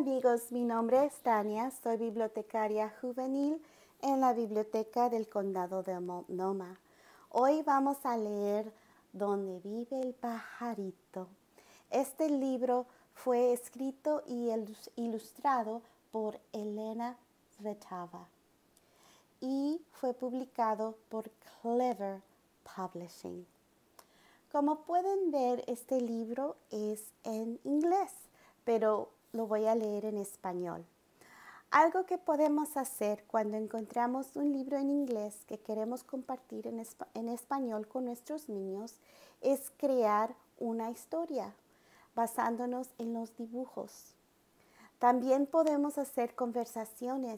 amigos, mi nombre es Tania, soy bibliotecaria juvenil en la Biblioteca del Condado de Multnomah. Hoy vamos a leer Donde vive el pajarito. Este libro fue escrito y ilustrado por Elena Svitava y fue publicado por Clever Publishing. Como pueden ver, este libro es en inglés, pero lo voy a leer en español. Algo que podemos hacer cuando encontramos un libro en inglés que queremos compartir en español con nuestros niños es crear una historia basándonos en los dibujos. También podemos hacer conversación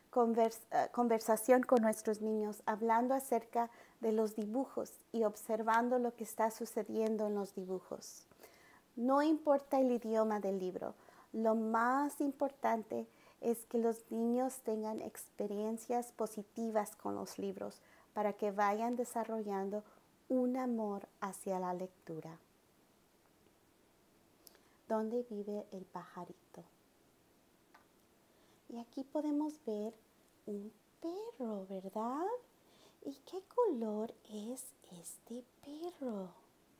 con nuestros niños, hablando acerca de los dibujos y observando lo que está sucediendo en los dibujos. No importa el idioma del libro, lo más importante es que los niños tengan experiencias positivas con los libros para que vayan desarrollando un amor hacia la lectura. ¿Dónde vive el pajarito? Y aquí podemos ver un perro, ¿verdad? ¿Y qué color es este perro?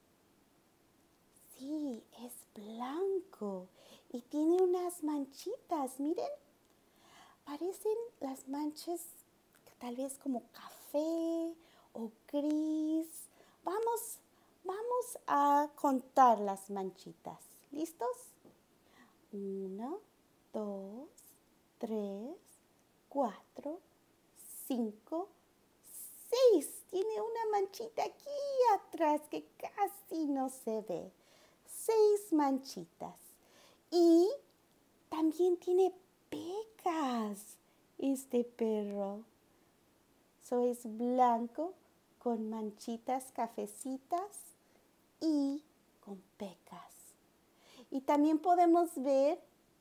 Sí, es blanco y tiene unas manchitas, miren. Parecen las manchas tal vez como café o gris. Vamos a contar las manchitas. ¿Listos? 1, 2, 3, 4, 5, 6. Tiene una manchita aquí atrás que casi no se ve. 6 manchitas. Y también tiene pecas este perro. Es blanco con manchitas cafecitas y con pecas. Y también podemos ver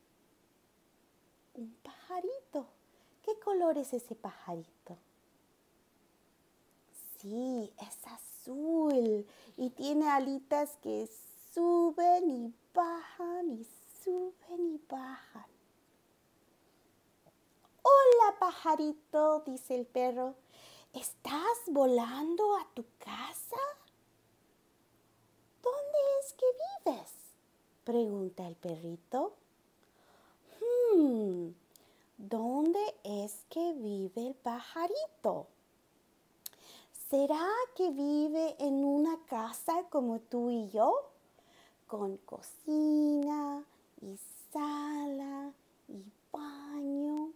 un pajarito. ¿Qué color es ese pajarito? Sí, es azul y tiene alitas que suben y bajan y suben y bajan. Hola, pajarito, dice el perro. ¿Estás volando a tu casa? ¿Dónde es que vives? Pregunta el perrito. ¿Dónde es que vive el pajarito? ¿Será que vive en una casa como tú y yo? Con cocina y sala y baño.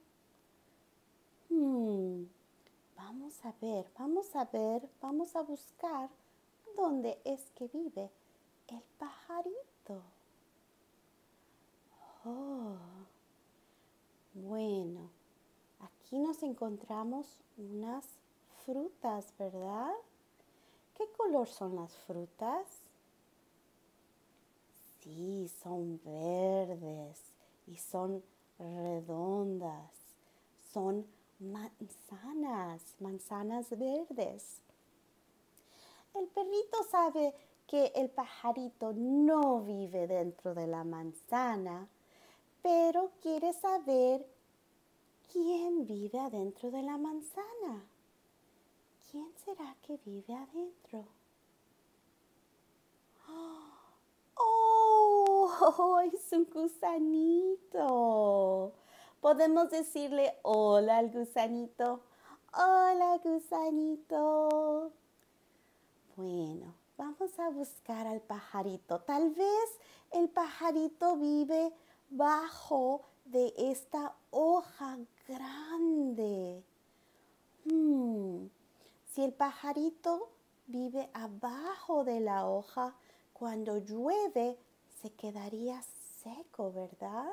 Vamos a buscar dónde es que vive el pajarito. Bueno, aquí nos encontramos unas frutas, ¿verdad? ¿Qué color son las frutas? Sí, son verdes y son redondas. Son manzanas verdes. El perrito sabe que el pajarito no vive dentro de la manzana, pero quiere saber quién vive adentro de la manzana. ¿Quién será que vive adentro? ¡Oh! Es un gusanito. Podemos decirle hola al gusanito. Hola, gusanito. Bueno, vamos a buscar al pajarito. Tal vez el pajarito vive bajo de esta hoja grande. Si el pajarito vive abajo de la hoja, cuando llueve se quedaría seco, ¿verdad?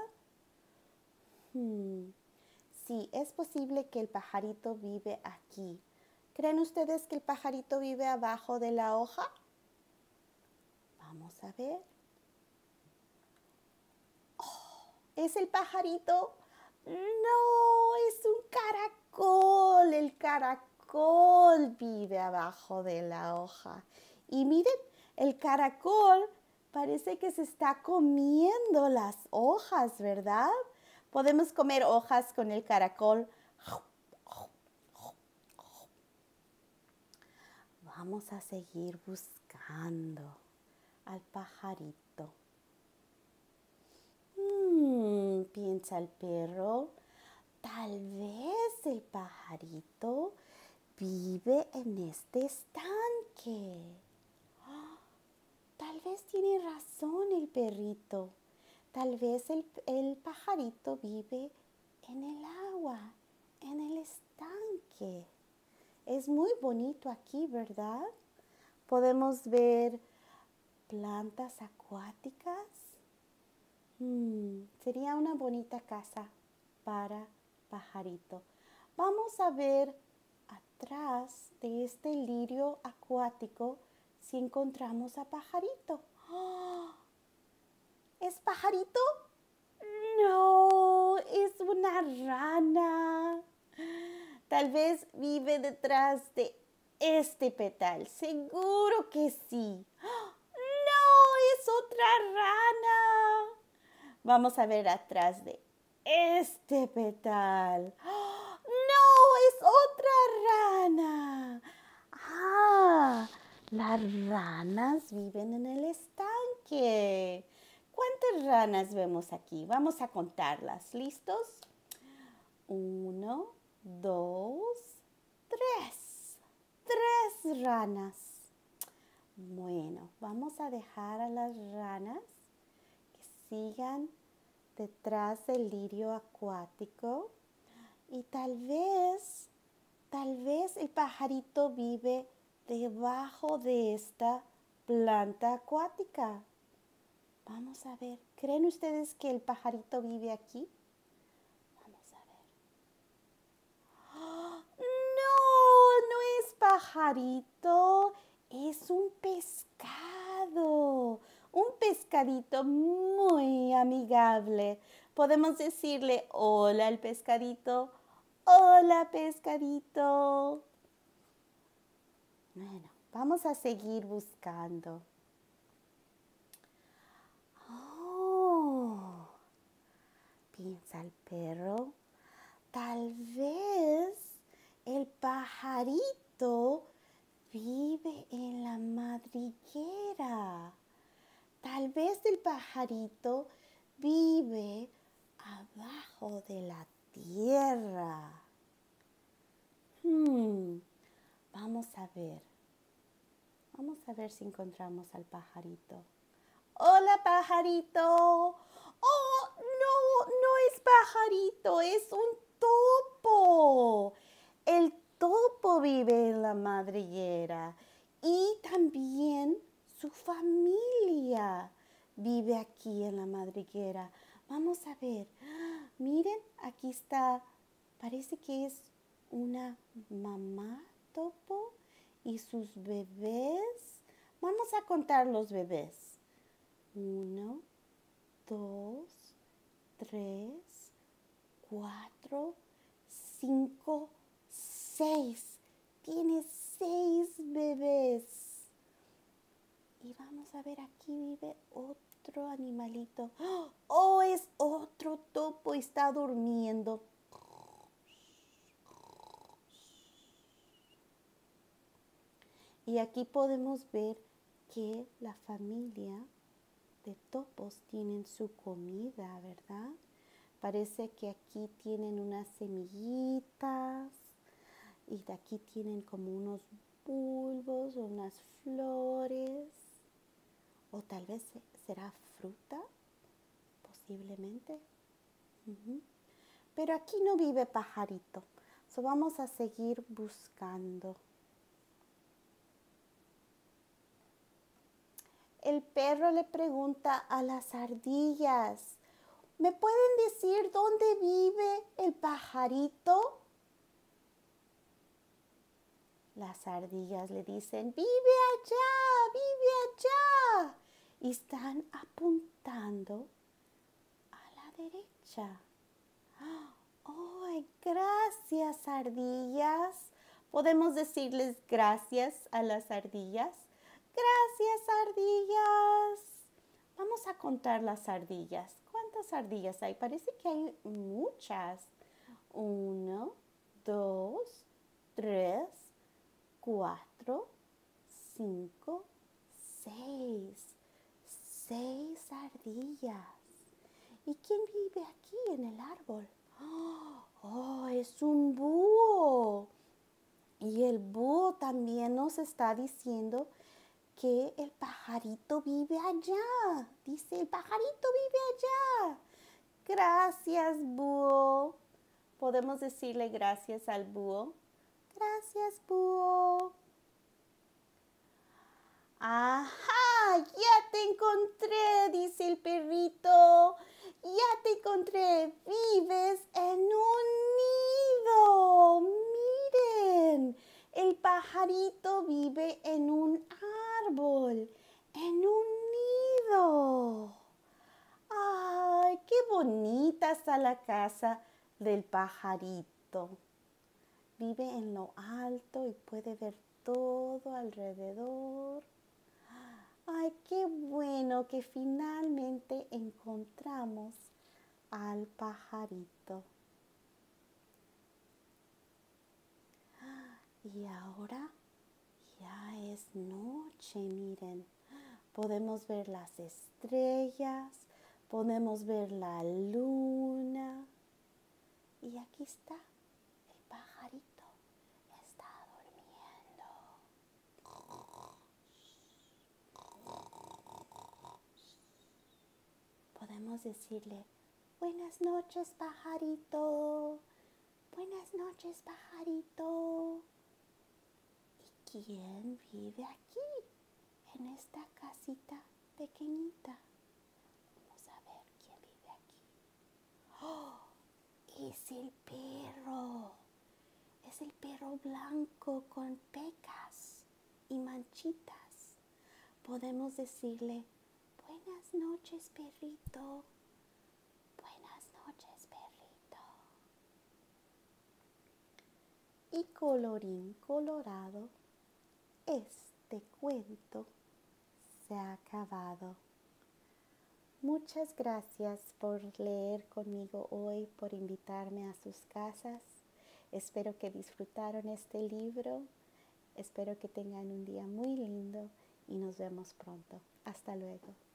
Sí, es posible que el pajarito vive aquí. ¿Creen ustedes que el pajarito vive abajo de la hoja? Vamos a ver. ¿Es el pajarito? No, es un caracol. El caracol vive abajo de la hoja. Y miren, el caracol parece que se está comiendo las hojas, ¿verdad? Podemos comer hojas con el caracol. Vamos a seguir buscando al pajarito. Piensa el perro. Tal vez el pajarito vive en este estanque. Tal vez tiene razón el perrito. Tal vez el pajarito vive en el agua, en el estanque. Es muy bonito aquí, ¿verdad? Podemos ver plantas acuáticas. Sería una bonita casa para pajarito. Vamos a ver atrás de este lirio acuático si encontramos a pajarito. ¡Oh! ¿Es pajarito? No, es una rana. Tal vez vive detrás de este petal. Seguro que sí. ¡Oh! No, es otra rana. Vamos a ver atrás de este petal. ¡Oh! No, es otra rana. Ah, las ranas viven en el estanque. ¿Cuántas ranas vemos aquí? Vamos a contarlas. ¿Listos? 1, 2, 3. 3 ranas. Bueno, vamos a dejar a las ranas que sigan detrás del lirio acuático y tal vez el pajarito vive debajo de esta planta acuática. Vamos a ver, ¿creen ustedes que el pajarito vive aquí? Vamos a ver. ¡Oh! No, no es pajarito, es un pescado. Un pescadito muy amigable. Podemos decirle hola al pescadito. Hola pescadito. Bueno, vamos a seguir buscando. Oh, piensa el perro. Tal vez el pajarito vive en la madriguera. Tal vez el pajarito vive abajo de la tierra. Vamos a ver. Vamos a ver si encontramos al pajarito. Hola, pajarito. Oh, no, no es pajarito, es un topo. El topo vive en la madriguera y también su familia vive aquí en la madriguera. Vamos a ver. Miren, aquí está. Parece que es una mamá topo y sus bebés. Vamos a contar los bebés. 1, 2, 3, 4, 5, 6. Tiene 6 bebés. Y vamos a ver, aquí vive otro animalito. ¡Oh, es otro topo! Está durmiendo. Y aquí podemos ver que la familia de topos tienen su comida, ¿verdad? Parece que aquí tienen unas semillitas y de aquí tienen como unos bulbos o unas flores. O tal vez será fruta, posiblemente. Pero aquí no vive pajarito. So vamos a seguir buscando. El perro le pregunta a las ardillas, ¿me pueden decir dónde vive el pajarito? Las ardillas le dicen, vive allá, y están apuntando a la derecha. ¡Oh, gracias, ardillas! ¿Podemos decirles gracias a las ardillas? Gracias, ardillas. Vamos a contar las ardillas. ¿Cuántas ardillas hay? Parece que hay muchas. 1, 2, 3, 4, 5, 6. 6 ardillas. ¿Y quién vive aquí en el árbol? Oh, es un búho. Y el búho también nos está diciendo que el pajarito vive allá. Dice, el pajarito vive allá. Gracias, búho. Podemos decirle gracias al búho. Gracias, búho. Ajá, ya te encontré, dice el perrito. Ya te encontré. Vives en un nido. Miren, el pajarito vive en un árbol, en un nido. Ay, qué bonita está la casa del pajarito. Vive en lo alto y puede ver todo alrededor. Ay, qué bueno que finalmente encontramos al pajarito. Y ahora ya es noche, miren. Podemos ver las estrellas, podemos ver la luna. Y aquí está el pajarito. Está durmiendo. Podemos decirle, buenas noches, pajarito. Buenas noches, pajarito. ¿Y quién vive aquí, en esta casita pequeñita? Vamos a ver quién vive aquí. ¡Oh! Es el perro. Es el perro blanco con pecas y manchitas. Podemos decirle, buenas noches, perrito. Buenas noches, perrito. Y colorín colorado, este cuento se ha acabado. Muchas gracias por leer conmigo hoy, por invitarme a sus casas. Espero que disfrutaron este libro. Espero que tengan un día muy lindo y nos vemos pronto. Hasta luego.